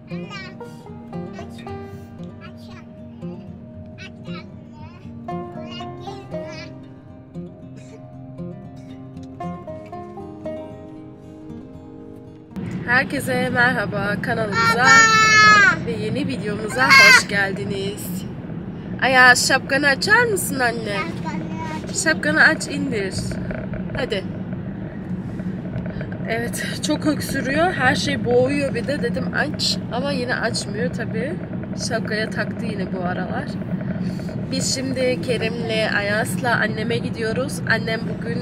Herkese merhaba, kanalımıza ve yeni videomuza hoş geldiniz. Aya, şapkanı açar mısın anne? Şapkanı aç, indir. Hadi. Evet, çok öksürüyor, her şey boğuyor, bir de dedim aç ama yine açmıyor tabi. Şapkaya taktı yine bu aralar. Biz şimdi Kerim'le, Ayas'la anneme gidiyoruz. Annem bugün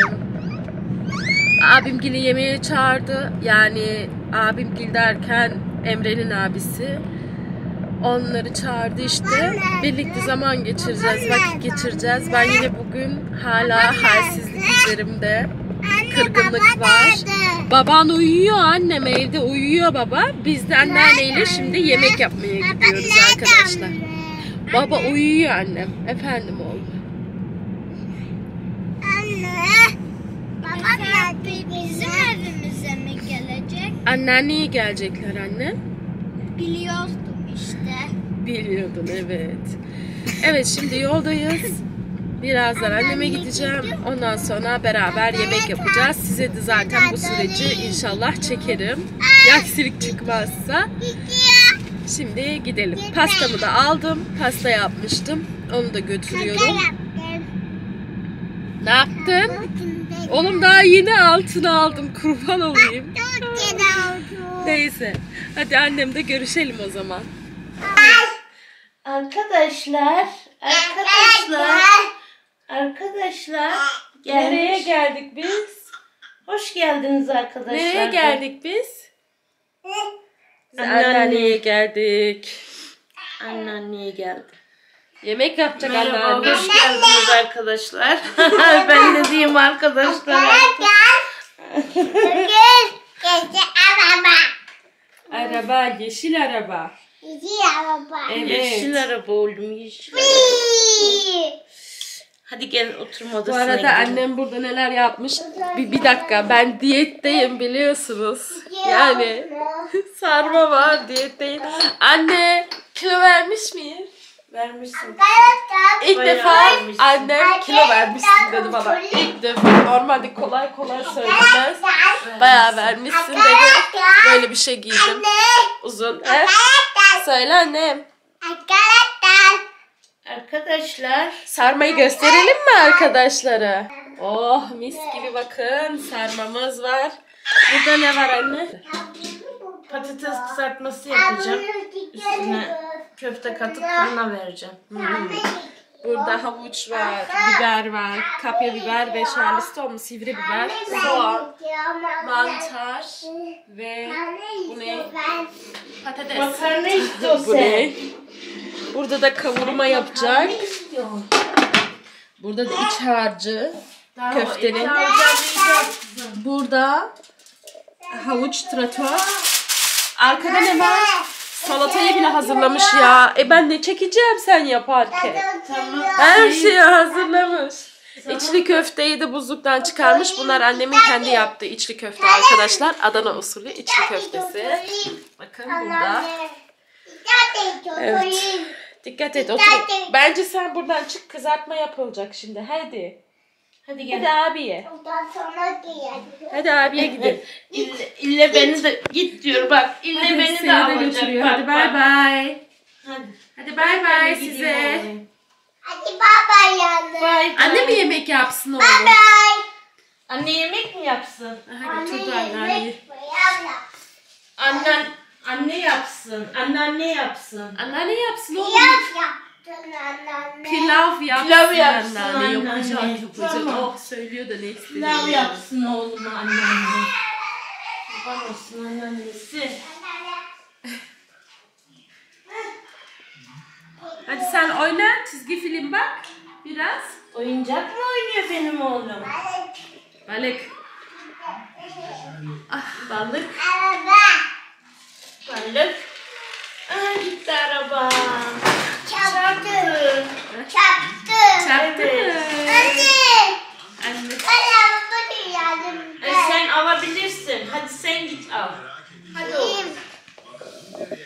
abimgili yemeğe çağırdı. Yani abimgil derken Emre'nin abisi. Onları çağırdı işte. Birlikte zaman geçireceğiz, vakit geçireceğiz. Ben yine bugün hala halsizlik üzerimde. Kırgınlık var. Baban uyuyor, annem evde uyuyor baba. Biz de anneanneyle şimdi yemek yapmaya gidiyoruz arkadaşlar. Baba uyuyor annem. Efendim oğlum. Anne. Babam bizim evimize mi gelecek? Anneanneye gelecekler anne. Biliyordum işte. Biliyordun evet. Evet şimdi yoldayız. Birazdan anneme gideceğim. Ondan sonra beraber yemek yapacağız. Size de zaten bu süreci inşallah çekerim. Bir aksilik çıkmazsa. Şimdi gidelim. Pastamı da aldım. Pasta yapmıştım. Onu da götürüyorum. Ne yaptın? Oğlum daha yeni altına aldım. Kurban olayım. Neyse. Hadi annemle görüşelim o zaman. Arkadaşlar. Nereye geldik biz? Hoş geldiniz arkadaşlar. Nereye geldik biz? Anneanneye geldik. Anneanneye geldi. Yemek yapacak Merhaba, anneanne. hoş geldiniz arkadaşlar. Ben de diyeyim arkadaşlar. Araba, yeşil araba. Evet. Yeşil araba oğlum, yeşil araba. Hadi gel oturma Bu odasına arada gidelim. annem burada neler yapmış. Bir dakika, ben diyetteyim biliyorsunuz. Yani sarma var, diyetteyim. Anne, kilo vermiş miyim? Vermişsin. İlk Bayağı defa vermişsin. annem kilo vermişsin dedi bana. İlk defa. Normalde kolay söylemez. Bayağı vermişsin dedi. Böyle bir şey giydim. Uzun. He? Söyle annem. Arkadaşlar. Sarmayı gösterelim mi arkadaşlara? Oh mis gibi bakın. Sarmamız var. Burada ne var anne? Patates kızartması yapacağım. Üstüne köfte katıp fırına vereceğim. Burada havuç var, biber var, kapya biber ve charleston sivri biber, soğan, mantar ve bu ne? Patates. Makarna istiyor Bu ne? Burada da kavurma yapacak. Burada da iç harcı, köftenin. Burada havuç tratör. Arkada ne var? Salatayı bile hazırlamış ya. Ben ne çekeceğim sen yaparken? Her şeyi hazırlamış. İçli köfteyi de buzluktan çıkarmış. Bunlar annemin kendi yaptığı içli köfte arkadaşlar. Adana usulü içli köftesi. Bakın burada. Evet. Dikkat et otur. Bence sen buradan çık, kızartma yapılacak şimdi. Hadi. Hadi gel. Hadi abiye. Hadi abiye gidin. İlle beni de git diyor bak. İlle Hadi beni seni de alacak. götürüyor. Bak, Hadi bay bak. bay. Hadi. Hadi bay bay Gideyim size. oğlum. Hadi baba yandı. Bay bay. Anne mi yemek yapsın oğlum? Bye. Anne yemek mi yapsın? Aha götürdü anneanneyi. Anne yapsın. Anneanne yapsın. Anneanne yapsın oğlum. Yaptın anneanne. Pilav yapsın. Pilav yapsın anneanne. Yapacak anneanne. yapacak. Tamam. Oh söylüyor da ne istediğini. Pilav yapsın oğluma anneanne. Baban olsun anneannesi. Hadi sen oyna, çizgi film bak biraz. Oyuncak mı oynuyor benim oğlum? Balık. Balık. Araba. Balık. Aa, gitti araba. Çarptı. Çarptı. Çarptı. Çarptı Evet. mı? Anne. Anne. Bana yardım et. Sen alabilirsin. Hadi sen git al. Hadi oğlum.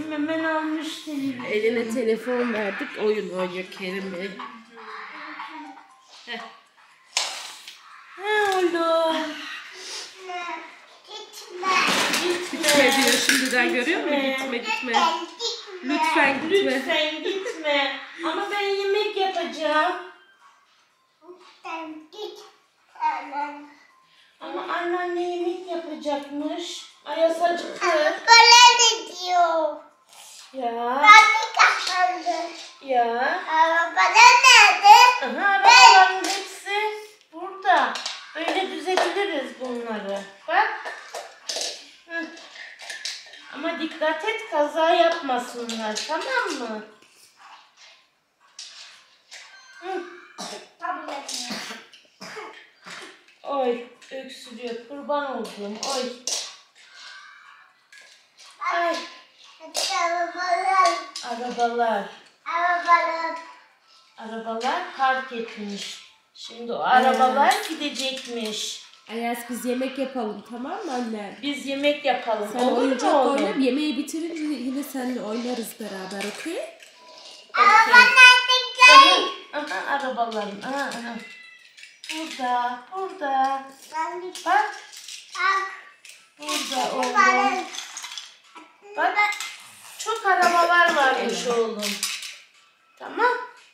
Memen almış seni. Eline telefon verdik, oyun oynuyor Kerim Bey. He oğlum. Gitme diyor şimdiden, görüyor musun? Gitme. Lütfen gitme. Lütfen gitme. Ama ben yemek yapacağım. Ama anneanne yemek yapacakmış. Ayaz acıktı. Ya. Ya. Aha, arabaların hepsi burada. Böyle düzebiliriz bunları. Bak. Hı. Ama dikkat et, kaza yapmasınlar, tamam mı? Hı. Oy, öksürüyor, kurban olduğum, oy. Ay, arabalar park etmiş. Şimdi o arabalar gidecekmiş. Ayaz, biz yemek yapalım, tamam mı anne? Biz yemek yapalım. Sen Olur mu oyuncak oğlum? oyna, yemeği bitirince yine seninle oynarız beraber, okey? Aha, arabaların. Aha. Burada. Bak. Burada oğlum. Bak. Çok arabalar varmış oğlum. Tamam.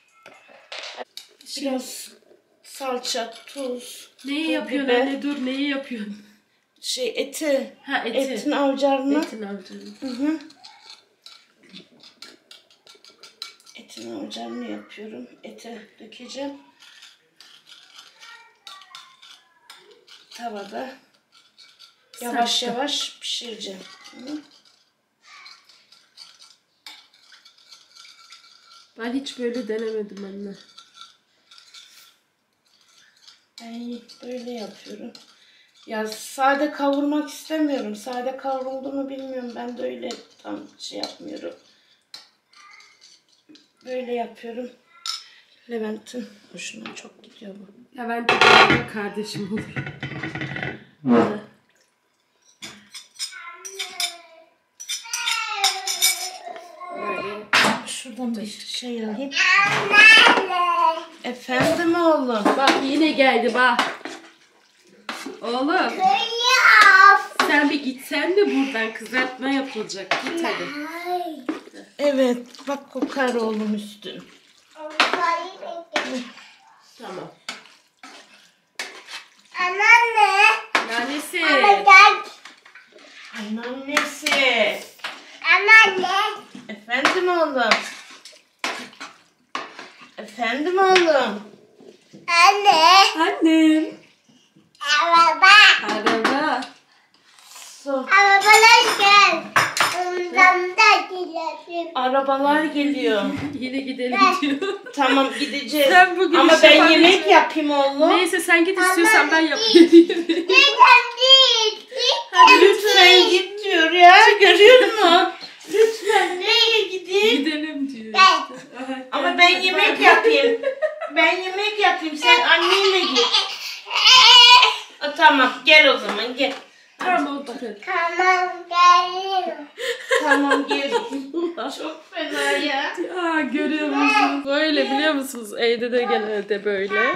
Biraz salça, tuz. Neyi pul yapıyorsun biber. anne? Dur, neyi yapıyorsun? Eti. Ha, eti. Etin avcarını. Etin avcını. Hı. Etin avcarını yapıyorum. Ete dökeceğim. Tavada. Yavaş yavaş pişireceğim. Hı. Ben hiç böyle denemedim anne. Ben böyle yapıyorum. Ya sade kavurmak istemiyorum. Sade kavruldu mu bilmiyorum. Ben de öyle tam şey yapmıyorum. Böyle yapıyorum. Levent'in hoşuna çok gidiyor bu. Levent de kardeşim olur. Böyle. Şuradan bir şey alayım. Efendim oğlum. Bak yine geldi bak. Oğlum sen bir gitsen de buradan, kızartma yapılacak. Git hadi. Evet, bak kokar oğlum üstün. Tamam. Annesi. Anneannesi. Efendim oğlum. Efendim oğlum. Annem. Araba. Araba. Su. Arabalar gel. Ondan da gidelim. Arabalar geliyor. Yine gidelim diyor. Tamam gideceğiz. Sen bugün ama iş ben yapamayacağım. yemek yapayım oğlum. Neyse sen git, istiyorsan ben yapayım. Hadi lütfen git diyor ya. Görüyor musun? Lütfen nereye gideyim? Gidelim diyor. Gel. Aha, Ama ben yemek yapayım. Sen annenle git. Tamam gel o zaman gel. Tamam otur. Tamam geliyorum. Tamam gel. Çok fena ya. Aa, görüyor musunuz? Böyle biliyor musunuz? Evde de genelde böyle.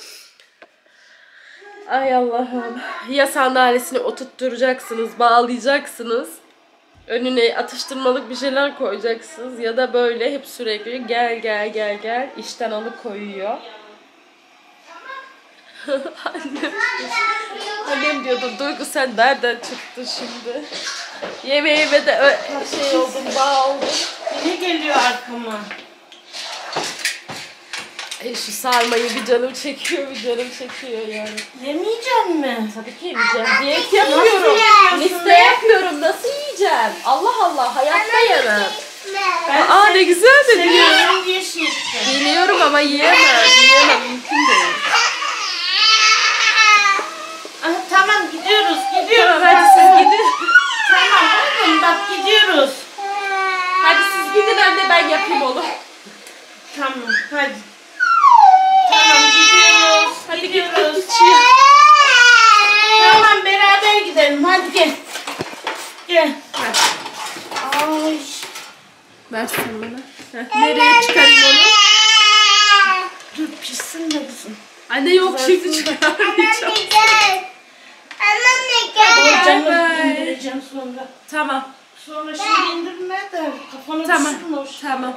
Ay Allah'ım. Ya sandalyesini oturtturacaksınız, bağlayacaksınız. Önüne atıştırmalık bir şeyler koyacaksınız. Ya da böyle hep sürekli gel işten alıkoyuyor. Annem diyordu, Duygu sen nereden çıktın şimdi? Yemeğime de şey oldum, bağ oldum. Ne geliyor arkama? Şu sarmayı bir canım çekiyor yani. Yemeyecek mi? Tabii ki yiyeceğim. Diyet yapıyorum. Liste yapıyorum. Nasıl yiyeceğim? Allah Allah, hayatta yemem. Aa ne güzel de diyor. Seviyorum diye şişti. Biliyorum ama yiyemem. Mümkün değil. Tamam gidiyoruz. Tamam hadi siz gidin. Tamam oğlum bak gidiyoruz. Hadi siz gidin, ben yapayım onu. Tamam hadi. Tamam gidiyoruz. Hadi gidiyoruz. git. Tamam beraber gidelim hadi gel. Gel. Hadi. Ay Versin bana. Nereye çıkarayım onu? Dur pişsin de kızım. Anne yok Kızarsın şimdi da. çıkarmayacağım. Anne gel. Ocağını Bay. indireceğim sonra. Tamam. Sonra şimdi indirme de kafana Tamam. düşürme o şey. Tamam.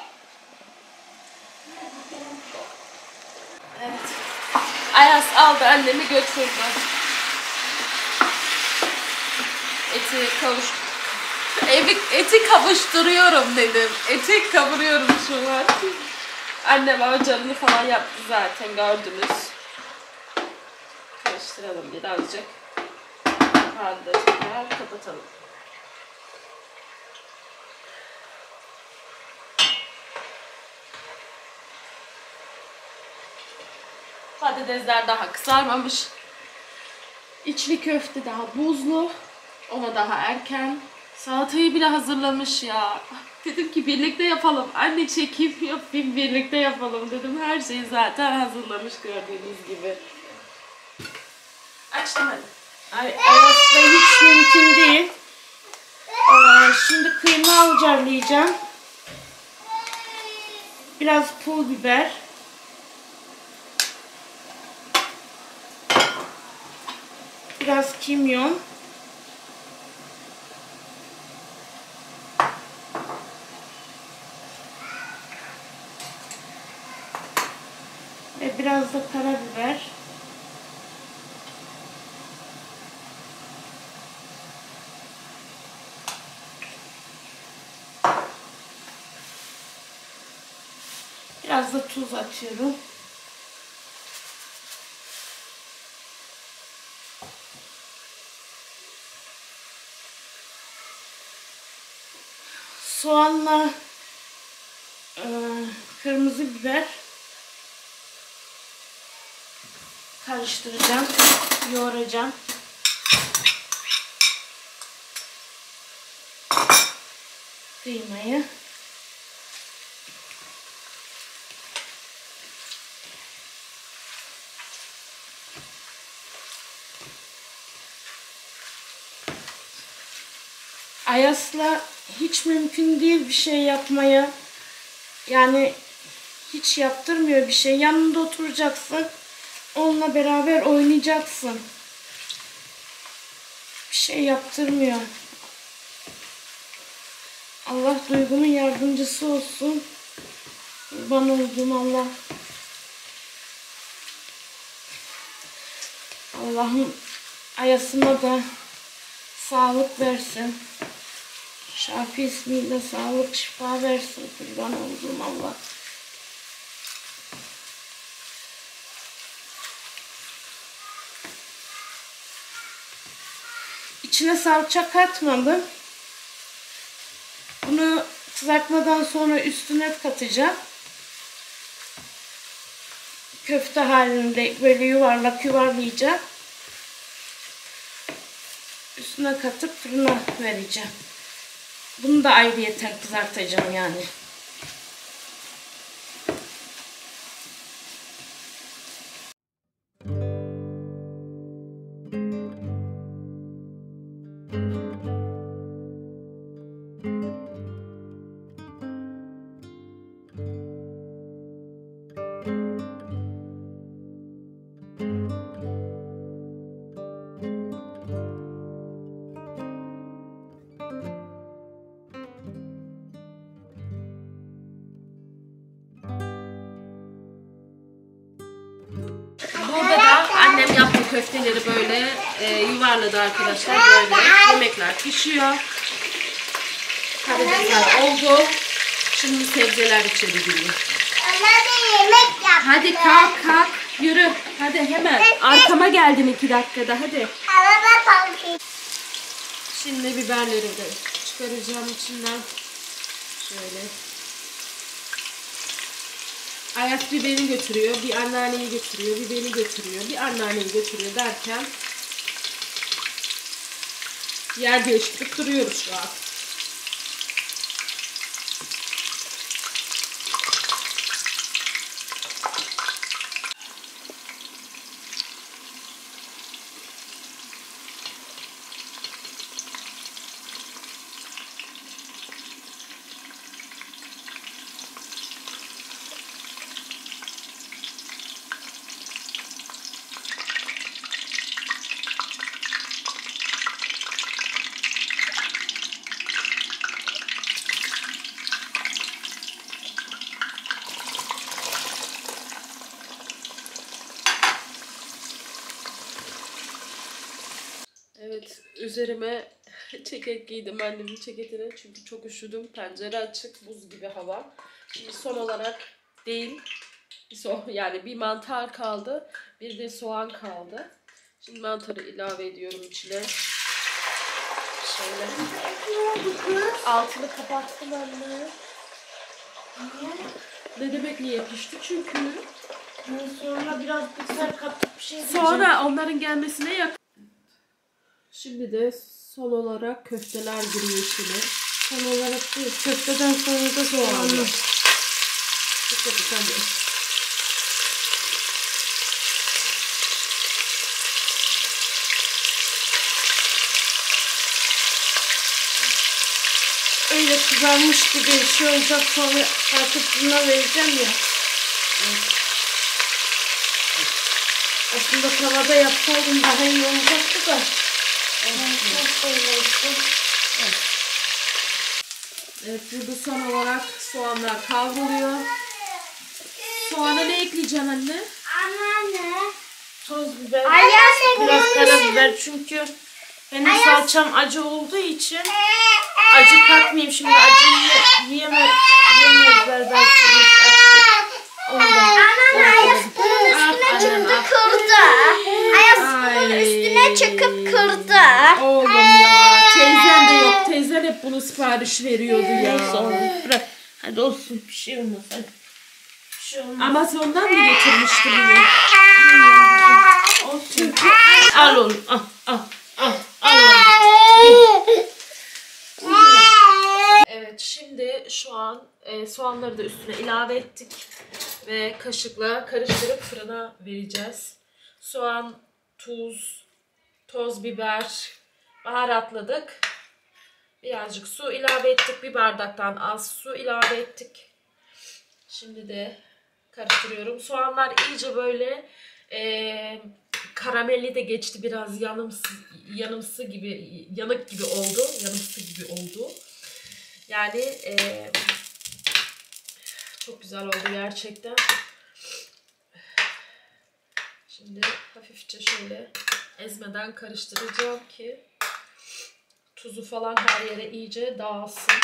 Evet. Ayaz aldı annemi götürdü. Eti kavuşturuyorum dedim. Eti kavuruyorum şu an. Annem avcanını falan yaptı zaten gördünüz. Karıştıralım birazcık. Kapağını da tekrar kapatalım. Patatesler daha kızarmamış. İçli köfte daha buzlu. Ona daha erken. Salatayı bile hazırlamış ya. Dedim ki birlikte yapalım. Anne çekim yapayım birlikte yapalım dedim. Her şeyi zaten hazırlamış gördüğünüz gibi. Açtım hadi. Aslında hiç mümkün değil. Şimdi kıyma avcarlayacağım. Biraz pul biber. Biraz kimyon. Ve biraz da karabiber. Biraz da tuz atıyorum. Soğanla kırmızı biber karıştıracağım, yoğuracağım. Kıymayı. Ayas'la hiç mümkün değil bir şey yapmaya. Yani hiç yaptırmıyor bir şey. Yanında oturacaksın. Onunla beraber oynayacaksın. Bir şey yaptırmıyor. Allah Duygu'nun yardımcısı olsun. Kurban olduğum Allah. Allah'ım Ayas'ıma da sağlık versin. Şafi ismiyle sağlık, şifa versin. Kurban olduğum Allah. İçine salça katmadım. Bunu kızartmadan sonra üstüne katacağım. Köfte halinde böyle yuvarlak yuvarlayacağım. Üstüne katıp fırına vereceğim. Bunu da ayrıyeten kızartacağım yani. Burada da annem yaptı köfteleri böyle yuvarladı arkadaşlar. Böyle yemekler pişiyor. Patatesler oldu. Şimdi sebzeler içeri giriyor. Anne yemek yap. Hadi kalk yürü. Hadi hemen. Arkama geldin 2 dakikada hadi. Araba kalkıyor. Şimdi biberleri de çıkaracağım içinden. Şöyle. Ayas bir beni götürüyor, bir anneanneyi götürüyor, bir beni götürüyor, bir anneanneyi götürüyor derken yer değiştirip duruyoruz şu an. Evet, üzerime ceket giydim, annemin ceketini, çünkü çok üşüdüm. Pencere açık, buz gibi hava. Şimdi son olarak değil, yani bir mantar kaldı, bir de soğan kaldı. Şimdi mantarı ilave ediyorum içine. Şöyle. Altını kapattım anne. Ne demek niye pişti? Çünkü Sonra biraz biber katıp bir şey sonra onların gelmesine yakın. Şimdi de son olarak köfteler giriyor içine. Son olarak değil. Köfteden sonra da soğanlı. Dikkat et hadi. Öyle kızarmış gibi bir şey olacak, sonra artık fırına vereceğim ya. Evet. Aslında tavada yapsaydım daha iyi olacaktı da. Evet, burada son olarak soğanlar kavruluyor. Soğana ne ekleyeceksin anne? Anneanne. Toz biber, Anneanne. biraz karabiber, çünkü benim salçam acı olduğu için acı katmayayım şimdi, acı yiyemezler belki. Anneanne Ayas bunun üstüne çıktı kırdı. Ayas bunun üstüne çıkıp kırdı. Oğlum ya, teyzen de yok. Teyzen hep bunu sipariş veriyordu ya. Bırak. Hadi olsun, bir şey olmaz. Hadi. Bir şey olmaz. Amazon'dan mı getirmişti bunu? Olsun. Al oğlum, al oğlum. Evet, şimdi şu an soğanları da üstüne ilave ettik ve kaşıkla karıştırıp fırına vereceğiz. Soğan, tuz, toz biber, baharatladık. Birazcık su ilave ettik. Bir bardaktan az su ilave ettik. Şimdi de karıştırıyorum. Soğanlar iyice böyle karamelli de geçti. Biraz yanımsı gibi, yanık gibi oldu. Yanımsı gibi oldu. Yani çok güzel oldu gerçekten. Şimdi hafifçe şöyle ezmeden karıştıracağım ki tuzu falan her yere iyice dağılsın.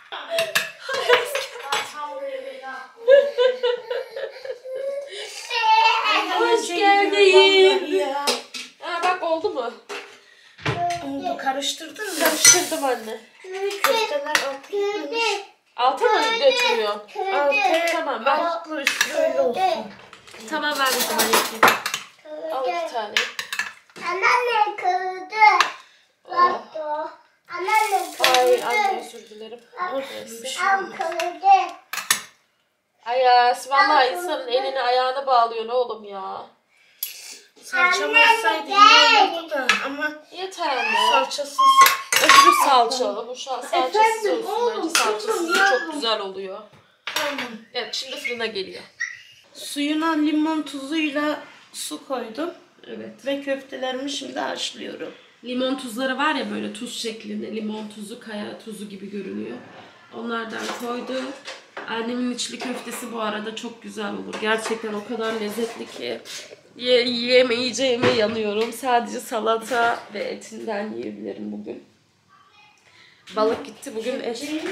Hoş geldin. Bak oldu mu? Oldu, karıştırdın mı? Karıştırdım anne. Köfteler altı. Alta mı götürüyor? Tamam ver. Altlı üstü öyle olsun. Tamam ver o zaman yapayım. Al 2 tane. Anneanne kırdı. Bak o. Anneanne Ay anne kırdı. özür dilerim. Al kırdı. Ayas vallahi insanın elini ayağını bağlıyor oğlum ya. Salçam olsaydı iyi olurdu da, ama Yeter mi? salçasız. Öbürü salçalı. Bu şu an salçasız Efendim, olsun. oğlum, Bence salçasız kızım, çok yavrum. güzel oluyor. Tamam. Evet şimdi fırına geliyor. Suyuna limon tuzuyla su koydum Evet. ve köftelerimi şimdi haşlıyorum. Limon tuzları var ya, böyle tuz şeklinde. Limon tuzu, kaya tuzu gibi görünüyor. Onlardan koydum. Annemin içli köftesi bu arada çok güzel olur. Gerçekten o kadar lezzetli ki. Yiyemeyeceğime yanıyorum. Sadece salata ve etinden yiyebilirim bugün. Balık gitti bugün,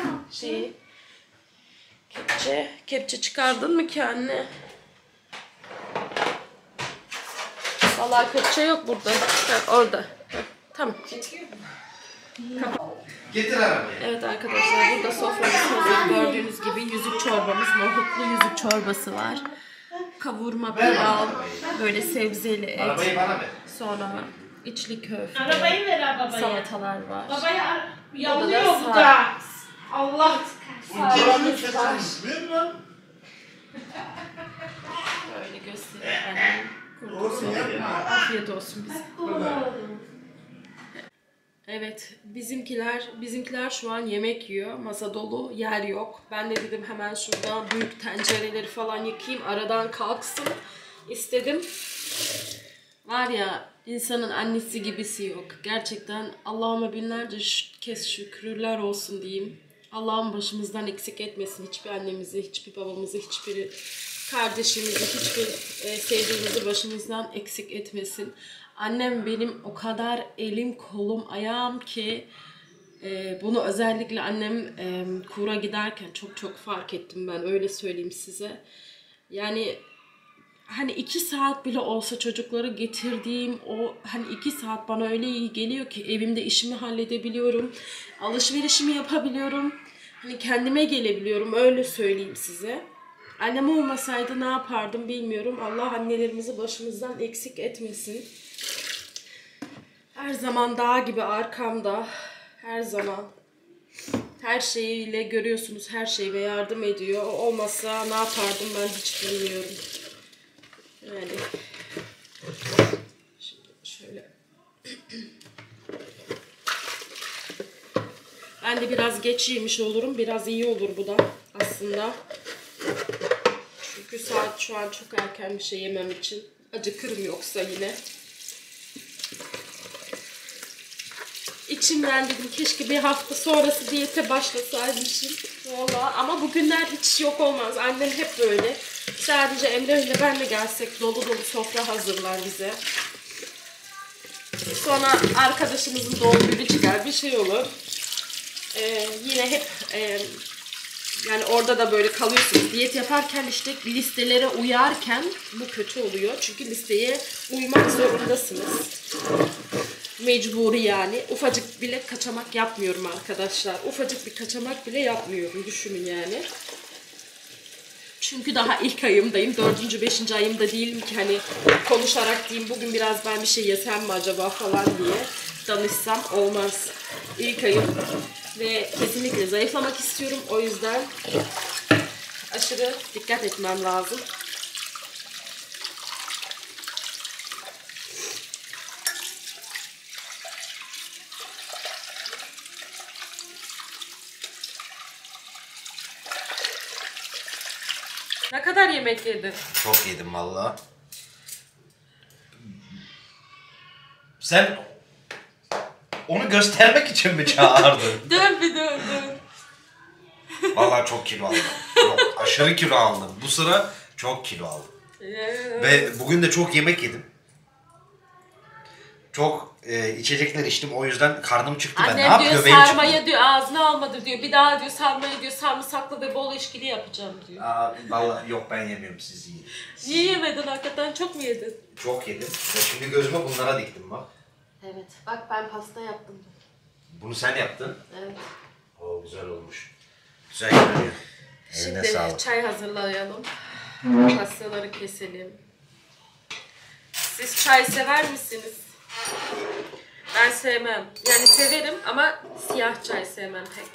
kepçe çıkardın mı ki anne? Vallahi kepçe yok burada. Orada. Tamam. Getir arabayı. Evet arkadaşlar, burada soframız hazır. Gördüğünüz gibi yüzük çorbamız, nohutlu yüzük çorbası var. Kavurma, pilav, böyle sebzeli et. Arabayı bana ver. Sonra içli köfte, Arabayı ver babaya. salatalar var. Babaya Burada yalıyor da bu da. Allah. Sarmamız var. Ver lan. Böyle göstereyim annem. Kurtusu. Afiyet olsun bize. Evet, bizimkiler şu an yemek yiyor. Masa dolu, yer yok. Ben de dedim hemen şuradan büyük tencereleri falan yıkayayım, aradan kalksın istedim. Var ya, insanın annesi gibisi yok. Gerçekten Allah'ıma binlerce kez şükürler olsun diyeyim. Allah'ım başımızdan eksik etmesin hiçbir annemizi, hiçbir babamızı, hiçbir kardeşimizi hiçbir sevdiğimizi başımızdan eksik etmesin. Annem benim o kadar elim kolum ayağım ki bunu özellikle annem kura giderken çok fark ettim ben, öyle söyleyeyim size. Yani hani 2 saat bile olsa çocukları getirdiğim o hani 2 saat bana öyle iyi geliyor ki evimde işimi halledebiliyorum. Alışverişimi yapabiliyorum. Hani kendime gelebiliyorum, öyle söyleyeyim size. Annem olmasaydı ne yapardım bilmiyorum. Allah annelerimizi başımızdan eksik etmesin. Her zaman dağ gibi arkamda. Her zaman. Her şeyiyle görüyorsunuz, her şeyle yardım ediyor. O olmasa ne yapardım ben hiç bilmiyorum. Yani şimdi şöyle ben de biraz geç yemiş olurum. Biraz iyi olur bu da aslında. Çünkü saat şu an çok erken bir şey yemem için. Acıkırım yoksa yine. İçimden dedim keşke bir hafta sonrası diyete başlasaymışım. Vallahi ama bugünler hiç yok olmaz. Annem hep böyle. Sadece Emre ile ben de gelsek dolu dolu sofra hazırlar bize. Sonra arkadaşımızın doğum günü çıkar, bir şey olur. Yine hep yani orada da böyle kalıyorsunuz. Diyet yaparken işte listelere uyarken bu kötü oluyor. Çünkü listeye uymak zorundasınız. Mecburi yani. Ufacık bile kaçamak yapmıyorum arkadaşlar. Ufacık bir kaçamak bile yapmıyorum. Düşünün yani. Çünkü daha ilk ayımdayım. 4. 5. ayımda değilim ki hani konuşarak diyeyim bugün biraz ben bir şey yesem mi acaba falan diye danışsam olmaz. İlk ayım ve kesinlikle zayıflamak istiyorum. O yüzden aşırı dikkat etmem lazım. Ne kadar yemek yedin? Çok yedim valla. Sen onu göstermek için mi çağırdın? Dön bir dön. Valla çok kilo aldım. Çok aşırı kilo aldım. Bu sıra çok kilo aldım. Ve bugün de çok yemek yedim. Çok içecekler içtim. O yüzden karnım çıktı. Ben ne Annem yapıyor? diyor sarmaya diyor ağzına almadı diyor. Bir daha diyor sarmaya diyor sarımsaklı ve bol eşkili yapacağım diyor. Valla yok ben yemiyorum, siz yiyin. Niye yemedin hakikaten, çok mu yedin? Çok yedim. Ve şimdi gözüme bunlara diktim bak. Evet bak ben pasta yaptım. Bunu sen yaptın. Evet. Oo güzel olmuş. Güzel görünüyor. Eline Şimdi sağlık. çay hazırlayalım. Pastaları keselim. Siz çay sever misiniz? Ben sevmem. Yani severim ama siyah çay sevmem pek.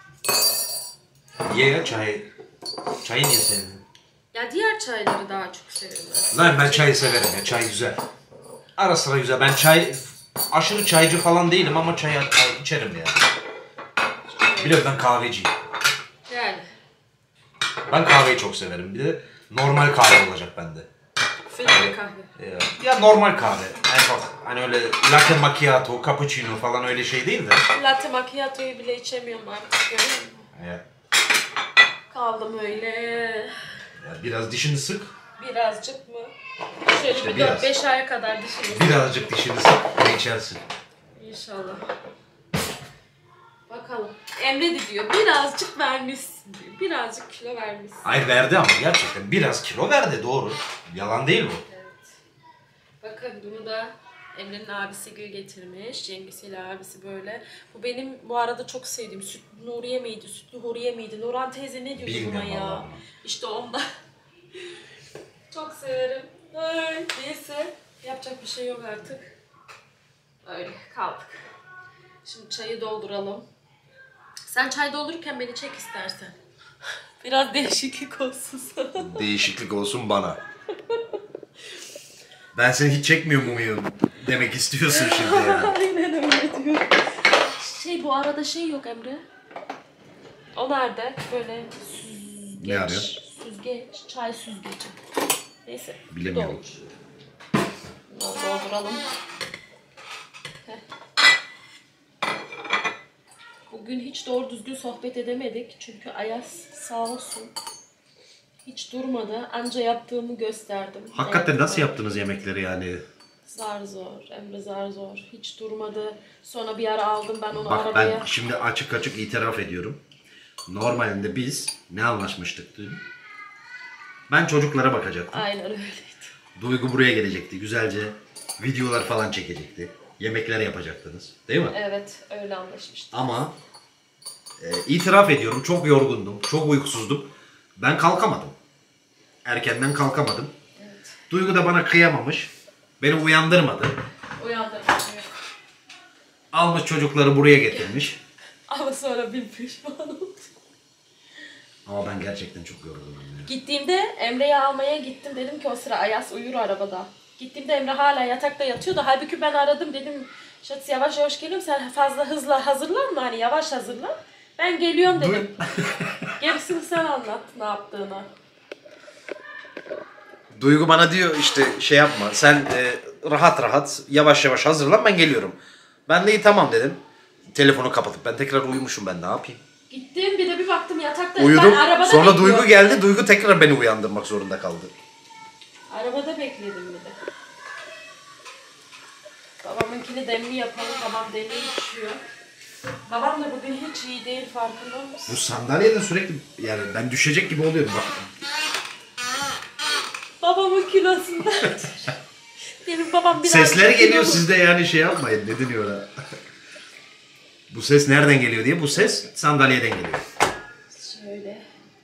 Ye ya çayı. Çayı niye sevmiyorsun? Ya diğer çayları daha çok severim ben. Lan ben çayı severim ya. Çay güzel. Ara sıra güzel. Ben aşırı çaycı falan değilim ama çay içerim yani. Biliyorum ben kahveciyim. Yani. Ben kahveyi çok severim. Bir de normal kahve olacak bende. Filtre kahve. Ya normal kahve. Yani bak hani öyle latte macchiato, cappuccino falan öyle şey değil de. Latte macchiato'yu bile içemiyorum artık. Görüyor musun? Ya, Kaldım öyle. ya biraz dişini sık. Birazcık mı? Şöyle İşte bir biraz. 4-5 aya kadar düşünürüz. Birazcık dişini sık ve içersin. İnşallah. Bakalım. Emre de diyor birazcık vermişsin diyor. Birazcık kilo vermişsin. Hayır verdi ama gerçekten biraz kilo verdi, doğru. Yalan değil bu. Evet. Bakın bunu da Emre'nin abisi Gül getirmiş. Cengiz ile abisi böyle. Bu benim bu arada çok sevdiğim sütlü Nuriye miydi? Sütlü Huriye miydi? Nurhan teyze ne diyordu buna Bilmiyorum ya? vallahi. İşte onda. Çok severim. Ay, neyse. Yapacak bir şey yok artık. Öyle kaldık. Şimdi çayı dolduralım. Sen çay doldururken beni çek istersen. Biraz değişiklik olsun sana. Değişiklik olsun bana. Ben seni hiç çekmiyor muyum demek istiyorsun şimdi ya. Aynen öyle diyor. Bu arada yok Emre. O nerede? Böyle süzgeç. Ne arıyor? Süzgeç. Çay süzgeci. Neyse. Bilemiyorum. Dolduralım. Heh. Bugün hiç doğru düzgün sohbet edemedik. Çünkü Ayaz sağ olsun Hiç durmadı. Anca yaptığımı gösterdim. Hakikaten Ne nasıl yaptım? yaptınız yemekleri yani? Zar zor. Emre zar zor. Hiç durmadı. Sonra bir ara aldım ben onu Bak arabaya. ben şimdi açık açık itiraf ediyorum. Normalde biz ne anlaşmıştık dün? Ben çocuklara bakacaktım. Aynen öyleydi. Duygu buraya gelecekti. Güzelce videolar falan çekecekti. Yemekler yapacaktınız. Değil mi? Evet öyle anlaşmıştık. Ama itiraf ediyorum çok yorgundum. Çok uykusuzdum. Ben kalkamadım. Erkenden kalkamadım. Evet. Duygu da bana kıyamamış. Beni uyandırmadı. Uyandırdım. Almış çocukları buraya getirmiş. Ama sonra bir pişman oldum. Ama ben gerçekten çok yorgunum. Ya. Gittiğimde Emre'yi almaya gittim. Dedim ki o sıra Ayaz uyur arabada. Gittiğimde Emre hala yatakta yatıyordu. Halbuki ben aradım dedim. Şat yavaş yavaş geliyorum. Sen fazla hızlı hazırlanma. Hani yavaş hazırlan. Ben geliyorum dedim. Gerisini sen anlat ne yaptığını. Duygu bana diyor işte şey yapma sen rahat rahat yavaş yavaş hazırlan ben geliyorum. Ben de iyi tamam dedim. Telefonu kapatıp ben tekrar uyumuşum ben ne yapayım. Gittim bir de bir baktım yatakta. Uyudum Ben arabada sonra bekliyorum. Duygu geldi Duygu tekrar beni uyandırmak zorunda kaldı. Arabada bekledim bir de. Babamınkini demli yapalım. Babam demli içiyor. Babam da bugün hiç iyi değil farkında mısın? Bu sandalyeden sürekli yani ben düşecek gibi oluyorum bak. Babamın kilosundan. Benim babam biraz Sesler geliyor kilolu. siz de yani şey yapmayın ne deniyor ona. Bu ses nereden geliyor diye bu ses sandalyeden geliyor. Şöyle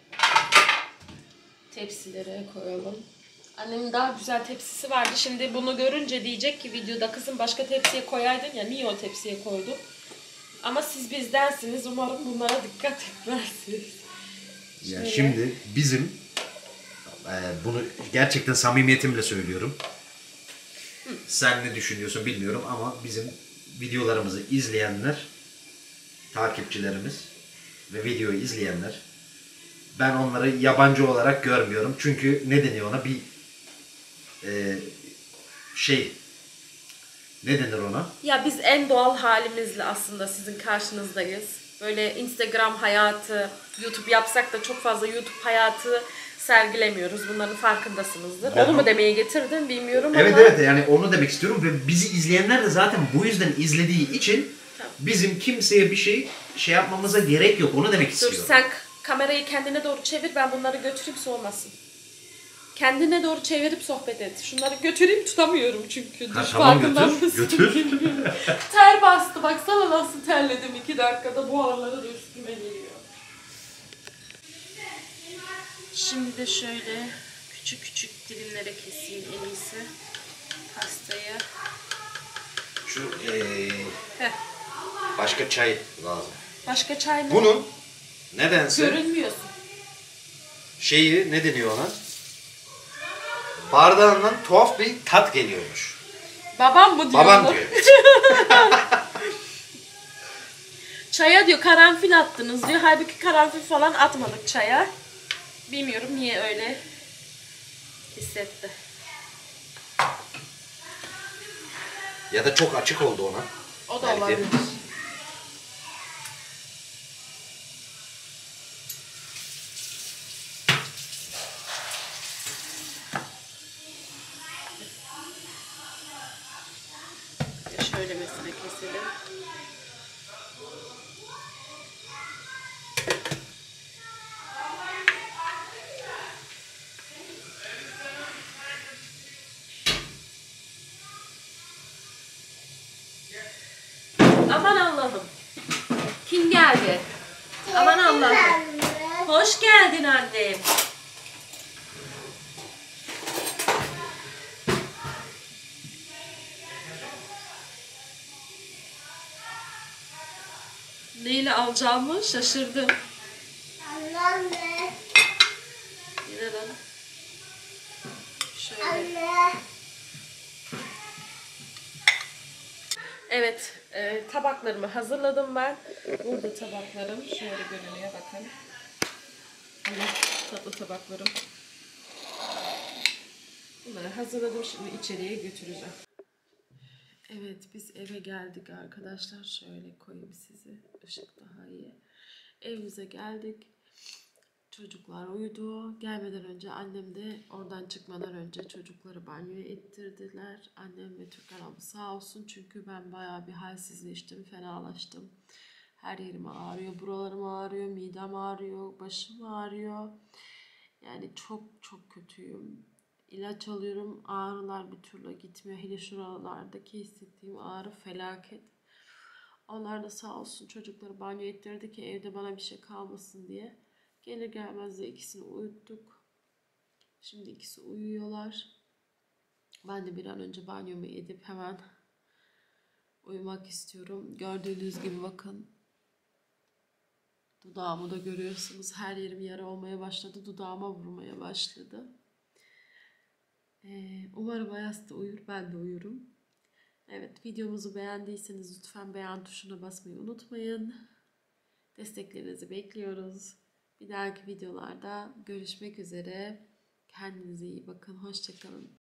tepsilere koyalım. Annemin daha güzel tepsisi vardı. Şimdi bunu görünce diyecek ki videoda kızım başka tepsiye koyaydın ya niye o tepsiye koydun? Ama siz bizdensiniz. Umarım bunlara dikkat etmezsiniz. Ya Şöyle. şimdi bizim bunu gerçekten samimiyetimle söylüyorum. Sen ne düşünüyorsun bilmiyorum ama bizim videolarımızı izleyenler, takipçilerimiz ve videoyu izleyenler ben onları yabancı olarak görmüyorum. Çünkü ne deniyor ona bir şey ne denir ona? Ya biz en doğal halimizle aslında sizin karşınızdayız. Böyle Instagram hayatı, YouTube yapsak da çok fazla YouTube hayatı sergilemiyoruz. Bunların farkındasınızdır. Ben Onu mu o- demeye getirdim bilmiyorum Evet ama. evet yani onu demek istiyorum ve bizi izleyenler de zaten bu yüzden izlediği için bizim kimseye bir şey yapmamıza gerek yok. Onu demek Dur istiyorum. sen kamerayı kendine doğru çevir ben bunları götüreyim soğumasın. Kendine doğru çevirip sohbet et. Şunları götüreyim tutamıyorum çünkü. Ha, Düş tamam farkında götür. mısın Götür. bilmiyorum. Ter bastı baksana nasıl terledim 2 dakikada buharları da üstüme geliyor. Şimdi de şöyle küçük küçük dilimlere keseyim en iyisi pastayı. Şu Heh. başka çay lazım. Başka çay mı? Bunun nedense Görünmüyorsun. şeyi ne deniyor ona? Bardağından tuhaf bir tat geliyormuş. Babam mı diyor? Babam onu? diyor. Çaya diyor karanfil attınız diyor. Halbuki karanfil falan atmadık çaya. Bilmiyorum niye öyle hissetti. Ya da çok açık oldu ona. O da Belki. olabilir. Şöyle mesela keselim. Aman Allah'ım. Kim geldi? Aman Allah'ım. Hoş geldin annem. Neyle alacağımı şaşırdım. Anne, Yine ben şöyle. anne. Evet, tabaklarımı hazırladım ben. Burada tabaklarım. Şöyle görünüyor bakın. Allah, tatlı tabaklarım. Bunları hazırladım. Şimdi içeriye götüreceğim. Evet, biz eve geldik arkadaşlar. Şöyle koyayım sizi. Işık daha iyi. Evimize geldik. Çocuklar uyudu. Gelmeden önce annem de oradan çıkmadan önce çocukları banyoya ettirdiler. Annem ve Türkan abla sağ olsun, çünkü ben bayağı bir halsizleştim, fenalaştım. Her yerim ağrıyor, buralarım ağrıyor, midem ağrıyor, başım ağrıyor. Yani çok çok kötüyüm. İlaç alıyorum, ağrılar bir türlü gitmiyor. Hele şuralardaki hissettiğim ağrı felaket. Onlar da sağ olsun çocukları banyo ettirdi ki evde bana bir şey kalmasın diye. Gelir gelmez de ikisini uyuttuk. Şimdi ikisi uyuyorlar. Ben de bir an önce banyomu edip hemen uyumak istiyorum. Gördüğünüz gibi bakın. Dudağımı da görüyorsunuz. Her yerim yara olmaya başladı. Dudağıma vurmaya başladı. Umarım Ayaz da uyur. Ben de uyurum. Evet, videomuzu beğendiyseniz lütfen beğen tuşuna basmayı unutmayın. Desteklerinizi bekliyoruz. Bir dahaki videolarda görüşmek üzere. Kendinize iyi bakın. Hoşça kalın.